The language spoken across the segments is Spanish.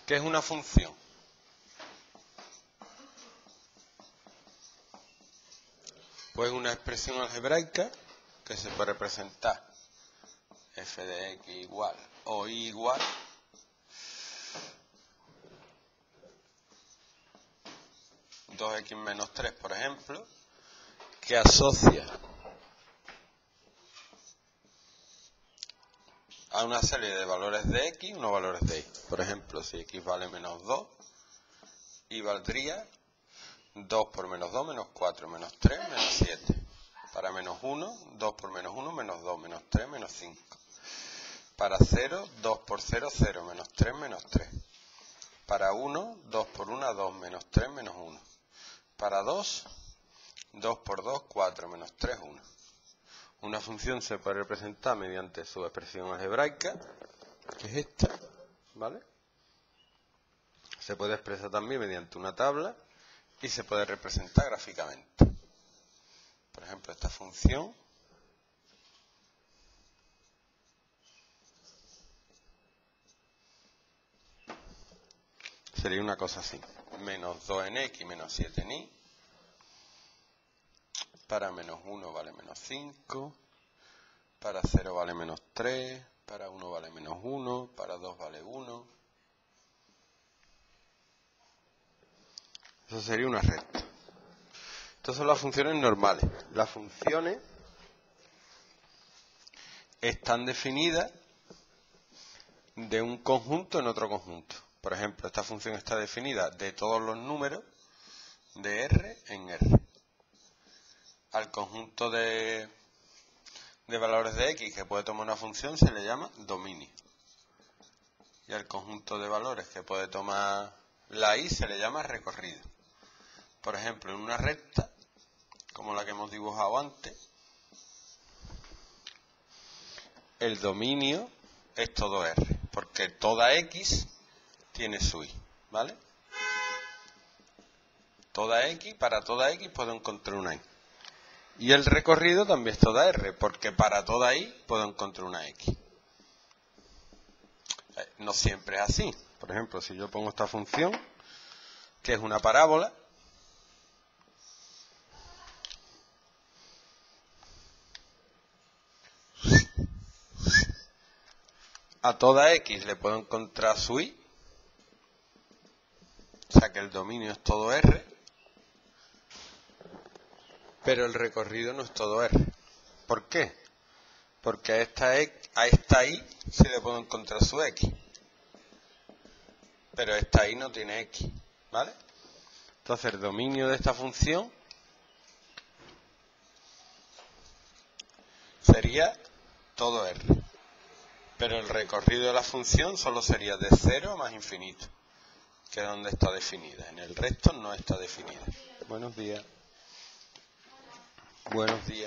¿Qué es una función? Pues una expresión algebraica que se puede representar f de x igual o y igual (2x menos 3), por ejemplo, que asocia a una serie de valores de x unos valores de y. Por ejemplo, si x vale menos 2, y valdría 2 por menos 2, menos 4, menos 3, menos 7. Para menos 1, 2 por menos 1, menos 2, menos 3, menos 5. Para 0, 2 por 0, 0, menos 3, menos 3. Para 1, 2 por 1, 2, menos 3, menos 1. Para 2, 2 por 2, 4, menos 3, 1. Una función se puede representar mediante su expresión algebraica, que es esta, ¿vale? Se puede expresar también mediante una tabla y se puede representar gráficamente. Por ejemplo, esta función sería una cosa así: menos 2 en x, menos 7 en y. Para menos 1 vale menos 5. Para 0 vale menos 3. Para 1 vale menos 1. Para 2 vale 1. Eso sería una recta. Estas son las funciones normales. Las funciones están definidas de un conjunto en otro conjunto. Por ejemplo, esta función está definida de todos los números de R en R. Al conjunto de valores de x que puede tomar una función se le llama dominio. Y al conjunto de valores que puede tomar la y se le llama recorrido. Por ejemplo, en una recta, como la que hemos dibujado antes, el dominio es todo R, porque toda x tiene su y, ¿vale? Para toda x puedo encontrar una y. Y el recorrido también es toda R, porque para toda y puedo encontrar una x. No siempre es así. Por ejemplo, si yo pongo esta función, que es una parábola, a toda x le puedo encontrar su y, o sea que el dominio es todo R, pero el recorrido no es todo R. ¿Por qué? Porque a esta y sí le puedo encontrar su x, pero esta y no tiene x, ¿vale? Entonces el dominio de esta función sería todo R, pero el recorrido de la función solo sería de 0 a más infinito, que es donde está definida. En el resto no está definida. Buenos días. Buenos días.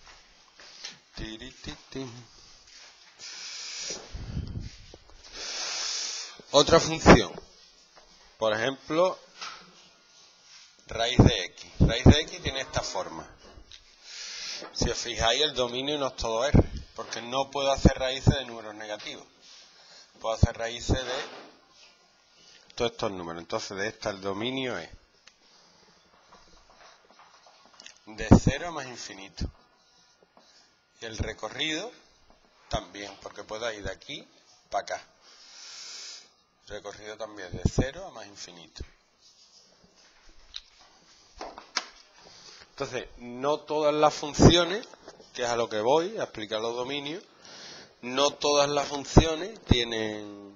Otra función. Por ejemplo, raíz de x. Raíz de x tiene esta forma. Si os fijáis, el dominio no es todo R, porque no puedo hacer raíces de números negativos. Puedo hacer raíces de todos estos números. Entonces, de esta el dominio es de 0 a más infinito. Y el recorrido también, porque puedo ir de aquí para acá. El recorrido también de 0 a más infinito. Entonces, no todas las funciones, que es a lo que voy, a explicar los dominios, no todas las funciones tienen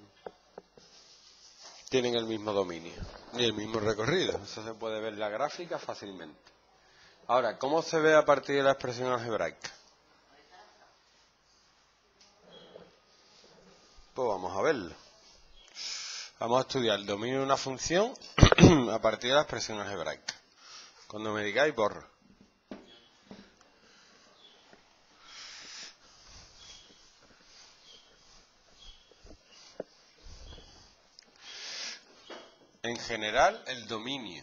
el mismo dominio, ni el mismo recorrido. Eso se puede ver en la gráfica fácilmente. Ahora, ¿cómo se ve a partir de la expresión algebraica? Pues vamos a verlo. Vamos a estudiar el dominio de una función a partir de la expresión algebraica. Cuando me digáis, borro. En general, el dominio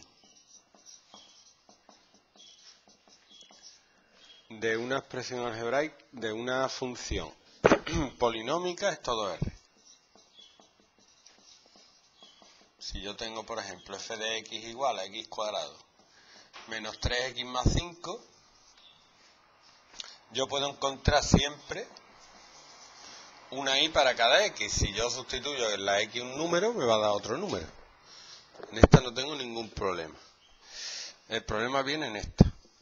de una expresión algebraica, de una función polinómica, es todo R. Si yo tengo, por ejemplo, f de x igual a x cuadrado menos 3x más 5, yo puedo encontrar siempre una y para cada x. Si yo sustituyo en la x un número, me va a dar otro número. En esta no tengo ningún problema. El problema viene en esta.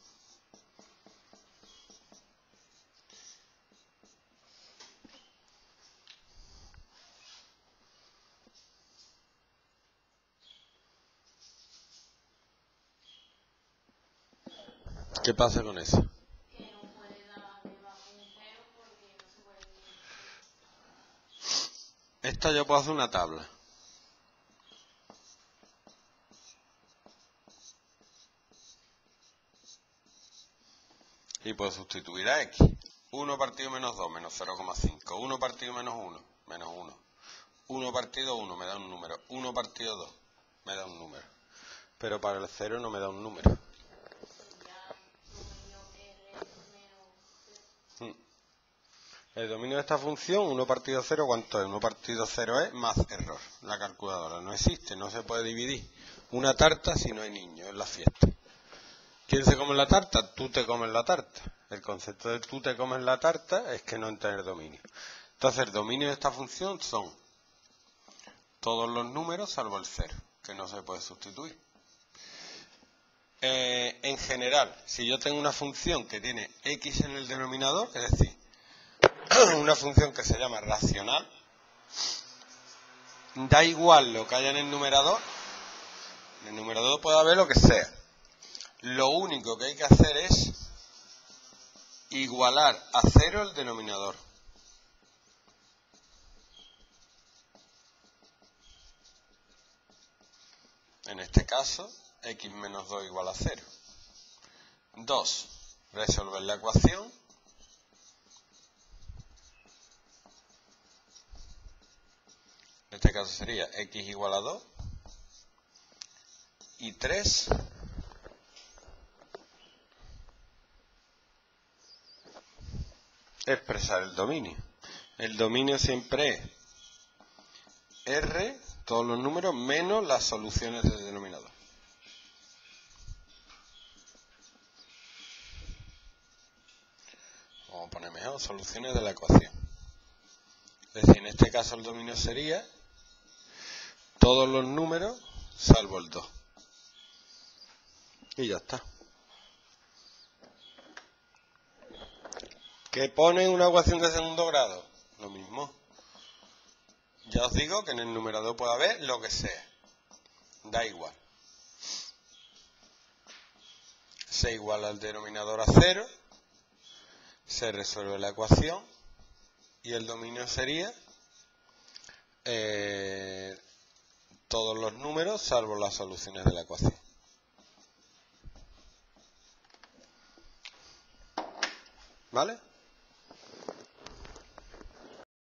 ¿Qué pasa con eso? Que no puede dar debajo un 0 porque no se puede dividir. Esta yo puedo hacer una tabla. Y puedo sustituir a x. 1 partido menos 2, menos 0,5. 1 partido menos 1, menos 1. 1 partido 1 me da un número. 1 partido 2 me da un número. Pero para el 0 no me da un número. El dominio de esta función, 1 partido 0, ¿cuánto es? 1 partido 0 es más error. La calculadora no existe, no se puede dividir una tarta si no hay niños en la fiesta. ¿Quién se come la tarta? Tú te comes la tarta. El concepto de tú te comes la tarta es que no entra en el dominio. Entonces el dominio de esta función son todos los números salvo el 0, que no se puede sustituir. En general, si yo tengo una función que tiene x en el denominador, es decir, una función que se llama racional, da igual lo que haya en el numerador puede haber lo que sea. Lo único que hay que hacer es igualar a 0 el denominador. En este caso, x menos 2 igual a 0. 2. Resolver la ecuación. En este caso sería x igual a 2. Y 3. Expresar el dominio. El dominio siempre es R, todos los números, menos las soluciones del denominador. Vamos a poner mejor, soluciones de la ecuación. Es decir, en este caso el dominio sería todos los números salvo el 2. Y ya está. ¿Qué pone en una ecuación de segundo grado? Lo mismo. Ya os digo que en el numerador puede haber lo que sea. Da igual. Se iguala al denominador a 0. Se resuelve la ecuación. Y el dominio sería todos los números salvo las soluciones de la ecuación. ¿Vale?